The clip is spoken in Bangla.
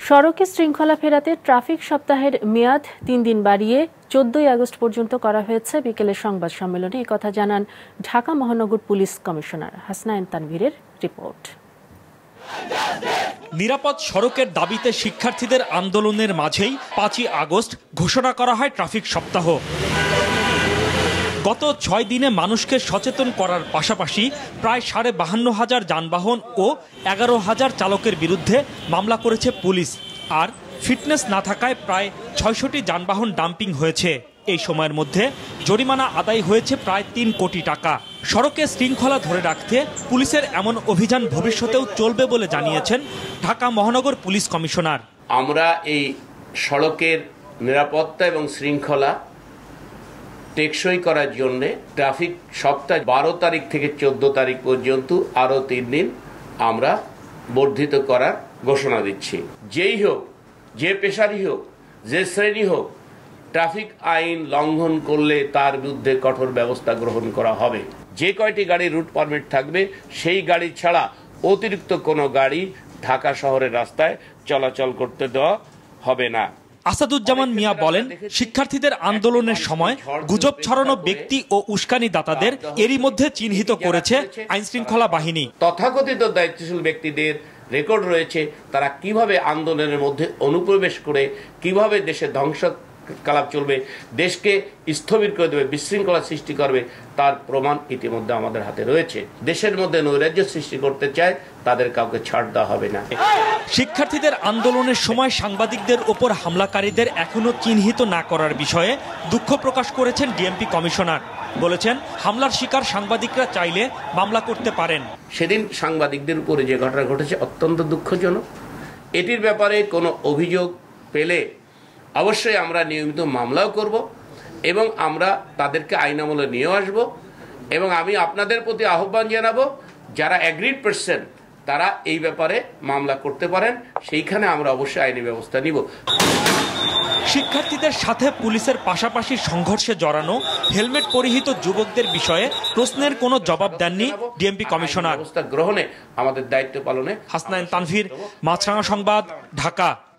সড়কে শৃঙ্খলা ফেরাতে ট্রাফিক সপ্তাহের মেয়াদ ৩ দিন বাড়িয়ে ১৪ই আগস্ট পর্যন্ত করা হয়েছে। বিকেলে সংবাদ সম্মেলনে একথা জানান ঢাকা মহানগর পুলিশ কমিশনার হাসনাইন তানভীরের রিপোর্ট। নিরাপদ সড়কের দাবিতে শিক্ষার্থীদের আন্দোলনের মাঝেই ৫ই আগস্ট ঘোষণা করা হয় ট্রাফিক সপ্তাহ। গত ৬ দিনে মানুষকে সচেতন করার পাশাপাশি প্রায় ৫২,৫০০ যানবাহন ও ১১,০০০ চালকের বিরুদ্ধে মামলা করেছে পুলিশ। আর ফিটনেস না থাকায় প্রায় ৬০০টি যানবাহন ডাম্পিং হয়েছে। এই সময়ের মধ্যে জরিমানা আদায় হয়েছে প্রায় ৩ কোটি টাকা। সড়কে শৃঙ্খলা ধরে রাখতে পুলিশের এমন অভিযান ভবিষ্যতেও চলবে বলে জানিয়েছেন ঢাকা মহানগর পুলিশ কমিশনার। আমরা এই সড়কের নিরাপত্তা এবং শৃঙ্খলা টেকসই করার জন্য ট্রাফিক সপ্তাহ ১২ তারিখ থেকে ১৪ তারিখ পর্যন্ত আরও ৩ দিন আমরা বর্ধিত করার ঘোষণা দিচ্ছি। যেই হোক, যে পেশারই হোক, যে শ্রেণী হোক, ট্রাফিক আইন লঙ্ঘন করলে তার বিরুদ্ধে কঠোর ব্যবস্থা গ্রহণ করা হবে। যে কয়টি গাড়ি রুট পারমিট থাকবে সেই গাড়ি ছাড়া অতিরিক্ত কোনো গাড়ি ঢাকা শহরের রাস্তায় চলাচল করতে দেওয়া হবে না। আসাদুজ্জামান মিয়া বলেন, শিক্ষার্থীদের আন্দোলনের সময় গুজব ছড়ানো ব্যক্তি ও উস্কানিদাতাদের এরই মধ্যে চিহ্নিত করেছে আইনশৃঙ্খলা বাহিনী। তথাকথিত দায়িত্বশীল ব্যক্তিদের রেকর্ড রয়েছে, তারা কিভাবে আন্দোলনের মধ্যে অনুপ্রবেশ করে কিভাবে দেশে ধ্বংসকালাপ চলবে, দেশকে স্থবির করে দেবে, বিশৃঙ্খলা সৃষ্টি করবে, তার প্রমাণ ইতিমধ্যে আমাদের হাতে রয়েছে। দেশের মধ্যে নৈরাজ্য সৃষ্টি করতে চায়, তাদের কাউকে ছাড় দেওয়া হবে না। শিক্ষার্থীদের আন্দোলনের সময় সাংবাদিকদের ওপর হামলাকারীদের এখনো চিহ্নিত না করার বিষয়ে দুঃখ প্রকাশ করেছেন ডিএমপি কমিশনার। বলেছেন, হামলার শিকার সাংবাদিকরা চাইলে মামলা করতে পারেন। সেদিন সাংবাদিকদের উপরে যে ঘটনা ঘটেছে অত্যন্ত দুঃখজনক। এটির ব্যাপারে কোনো অভিযোগ পেলে অবশ্যই আমরা নিয়মিত মামলাও করব এবং আমরা তাদেরকে আইন আমলে নিয়েও আসব। এবং আমি আপনাদের প্রতি আহ্বান জানাবো, যারা অ্যাগ্রিড পারসন তারা এই ব্যাপারে মামলা করতে পারেন, সেইখানে আমরা অবশ্যই আইনি ব্যবস্থা নিব। শিক্ষার্থীদের সাথে পুলিশের পাশাপাশি সংঘর্ষে জড়ানো হেলমেট পরিহিত যুবকদের বিষয়ে প্রশ্নের কোনো জবাব দেননি ডিএমপি কমিশনার। ব্যবস্থা গ্রহণে আমাদের দায়িত্ব পালনে। হাসনাইন তানভীর, মাছরাঙা সংবাদ, ঢাকা।